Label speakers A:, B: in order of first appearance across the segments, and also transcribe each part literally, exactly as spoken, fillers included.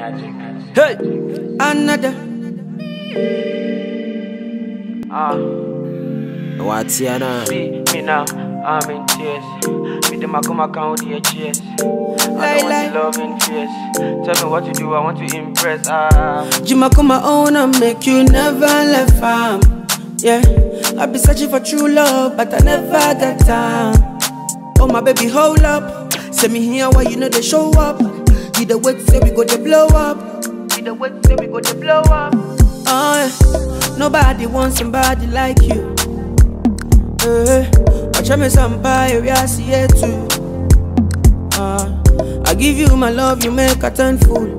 A: Hey,
B: Another.
A: ah,
C: What's your name?
A: see me now, I'm in tears. Me them I come account with your cheers. I
B: Lie,
A: don't
B: lie.
A: want to love in fears. Tell me what to do, I want to impress. Ah,
B: Jima come my own and make you never left farm. Yeah, I be searching for true love, but I never got time. Oh my baby, hold up. Send me here while you know they show up. You the wait, say we go to blow up.
A: you the wait, say we go to blow up.
B: Oh yeah, nobody wants somebody like you. Uh, watch me somebody, I see it too. Uh, I give you my love, you make a turn fool.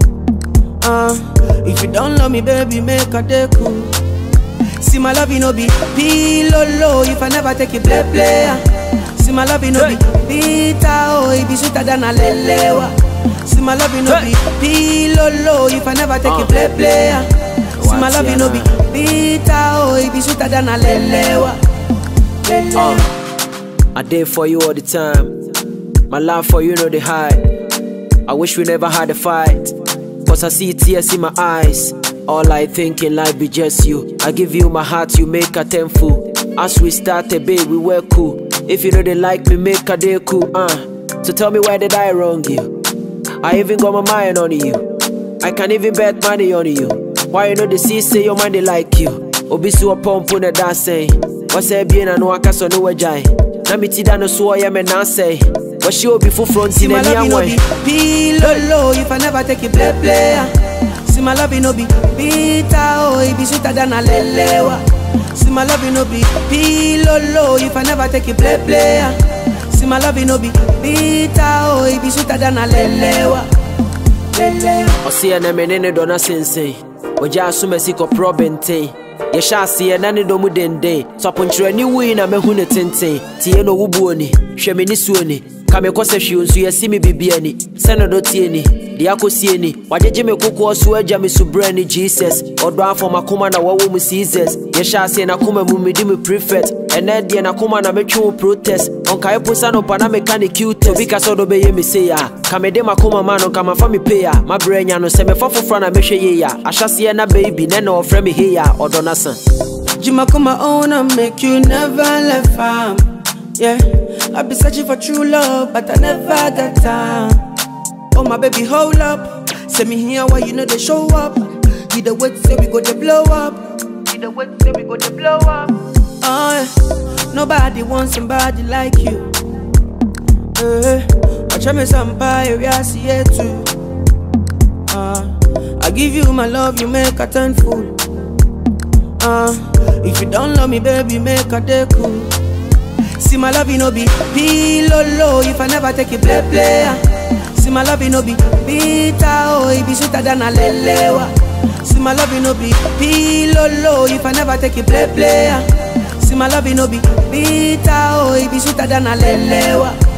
B: Uh, if you don't love me, baby, make a day cool. See my love, you know be pillow low. If I never take it, play play. See my love, you know be bitter, oh, it be sweeter than a lelewa. See my love, you know be pillow low. If I never take it, play play. See my love, you know be bitter, oh, it be sweeter than a lelewa.
C: Uh, I did for you all the time. My love for you know the high. I wish we never had a fight, cause I see tears in my eyes. All I think in life be just you. I give you my heart, you make a tenfold. As we started, babe, we were cool. If you know they like me, make a day cool. Uh, so tell me, why did I wrong you? I even got my mind on you. I can even bet money on you. Why you know the see say your money like you? Obisu a pump on the dancing. What's a bien and no akaso no wajai. Namiti no so I am and I say. What she will be full front
B: See
C: in
B: my love,
C: any
B: you know
C: way.
B: be pillow low. If I never take it, play play. See my love, you know be bitter, oh, it be sweeter than a lelewa. See my love, you know be pillow low. If I never take it, play play. See my love, you know be bitter, oh, it be sweeter than a lelewa. Lelewa.
C: I see an eminent donna sensei. Oja asumesi ko probente. Ye sha see na ne domu dende. So aponchire ni wi na mehu ne tenten. Tie no wubuoni, hwe me ni suoni. Kame kose hwi nsu ye si me bibiani. Se no do tie ni, de akosie ni. Wajeje me kokko so agya me subrani Jesus. Odo afọ makoma na wawo mu Jesus. Ye sha see na koma mu me di me prefect. Ene de na koma na metwe protest. Onka eposa no pa na mechanic cute. Obi ka so do be ye me say ya. Kame de makoma ma no kama fa me pay ya. Ma brenya no se me fa fofra na mehwe ye ya. Ahyase na baby ne na ofre me he ya. Odo na san.
B: Jima come my own and make you never left farm. Yeah, I be searching for true love, but I never got time. Oh my baby, hold up. Send me here while you know they show up. You the wait, say we go to blow up.
A: You the wait, say we go to blow up.
B: Oh yeah, nobody wants somebody like you. Uh, watch me somebody, I see it too. Uh, I give you my love, you make a turn fool. Uh, if you don't love me, baby, make a day cool. See my love, you know be pillow low. If I never take it, play play. See my love, you know be bitter, oh, it be sweeter than a lelewa. See my love, you know be pillow low. If I never take it, play play. See my love, you know be bitter, oh, it be sweeter than a lelewa.